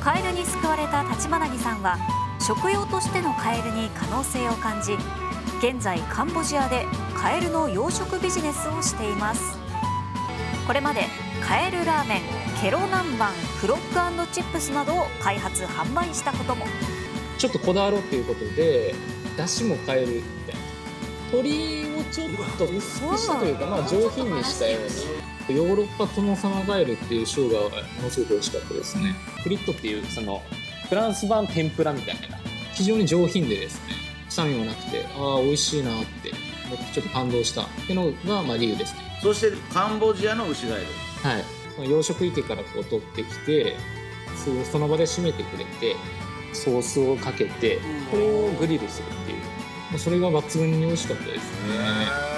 カエルに救われた橘木さんは食用としてのカエルに可能性を感じ、現在カンボジアでカエルの養殖ビジネスをしています。これまでカエルラーメン、ケロ南蛮、フロック&チップスなどを開発販売したことも。 ちょっとこだわろうということで出汁も変えるみたいな、鶏をちょっと薄くしたというか、上品にしたように。ヨーロッパトノサマガエルっていうショウガはものすごく美味しかったですね。フリットっていうそのフランス版天ぷらみたいな、非常に上品でですね、臭みもなくて、美味しいなって思ってちょっと感動したっていうのが理由ですね。 そしてカンボジアのウシガエル、 はい、養殖池からこう取ってきて、その場で締めてくれて、ソースをかけてこれをグリルするっていう、それが抜群に美味しかったですね。